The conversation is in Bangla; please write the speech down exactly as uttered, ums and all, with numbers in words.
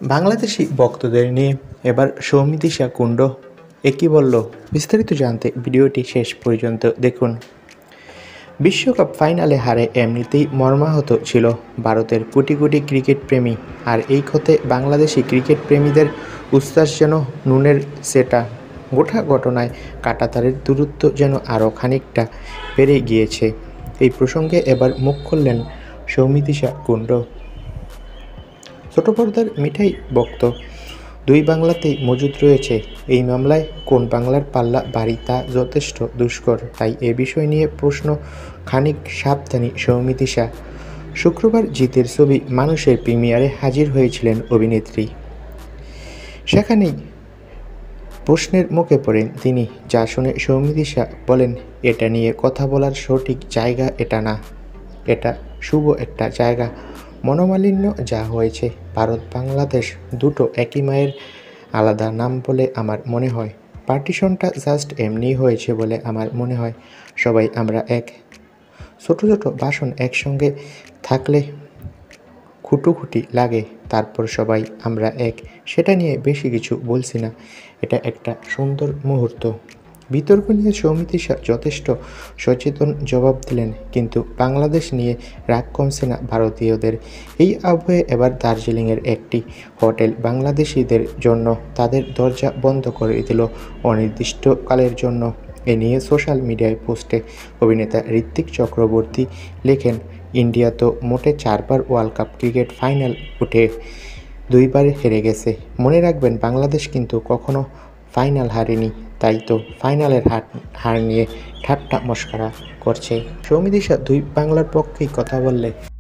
বাংলাদেশি ভক্তদের নিয়ে এবার সৌমিত্রিষা কুণ্ডু একই বলল, বিস্তারিত জানতে ভিডিওটি শেষ পর্যন্ত দেখুন। বিশ্বকাপ ফাইনালে হারে এমনিতেই মর্মাহত ছিল ভারতের কোটি কোটি ক্রিকেট প্রেমী, আর এই ক্ষতে বাংলাদেশি ক্রিকেট প্রেমীদের উচ্ছ্বাস যেন নুনের সেটা। গোটা ঘটনায় কাঁটাতারের দূরত্ব যেন আরও খানিকটা বেড়ে গিয়েছে। এই প্রসঙ্গে এবার মুখ খুললেন সৌমিত্রিষা কুণ্ডু। ছোট পর্দার মিঠাই ভক্ত দুই বাংলাতেই মজুদ রয়েছে। এই মামলায় কোন বাংলার পাল্লা ভারী তা যথেষ্ট দুষ্কর, তাই এ বিষয় নিয়ে প্রশ্ন খানিক সাবধানী সৌমিত্রিষা। শুক্রবার জিতের ছবি মানুষের প্রিমিয়ারে হাজির হয়েছিলেন অভিনেত্রী। সেখানেই প্রশ্নের মুখে পড়েন তিনি। যা শুনে সৌমিত্রিষা বলেন, এটা নিয়ে কথা বলার সঠিক জায়গা এটা না, এটা শুভ একটা জায়গা। মনোমালিন্য যা হয়েছে, ভারত বাংলাদেশ দুটো একই মায়ের আলাদা নাম বলে আমার মনে হয়। পার্টিশনটা জাস্ট এমনিই হয়েছে বলে আমার মনে হয়। সবাই আমরা এক। ছোট ছোট বাসন একসঙ্গে থাকলে খুঁটোখুটি লাগে, তারপর সবাই আমরা এক। সেটা নিয়ে বেশি কিছু বলছি না, এটা একটা সুন্দর মুহূর্ত। বিতর্ক নিয়ে সৌমিত্রিষা যথেষ্ট সচেতন জবাব দিলেন, কিন্তু বাংলাদেশ নিয়ে রাগ কমছে না ভারতীয়দের। এই আবহে এবার দার্জিলিংয়ের একটি হোটেল বাংলাদেশিদের জন্য তাদের দরজা বন্ধ করে দিল অনির্দিষ্টকালের জন্য। এ নিয়ে সোশ্যাল মিডিয়ায় পোস্টে অভিনেতা ঋত্বিক চক্রবর্তী লেখেন, ইন্ডিয়া তো মোটে চারবার ওয়ার্ল্ড কাপ ক্রিকেট ফাইনাল উঠে দুইবার হেরে গেছে। মনে রাখবেন, বাংলাদেশ কিন্তু কখনো ফাইনাল হারেনি, তাই তো ফাইনালের হার হার নিয়ে ঠাট্টা মশকরা করছে। সৌমিত্রিষা দুই বাংলার পক্ষেই কথা বললে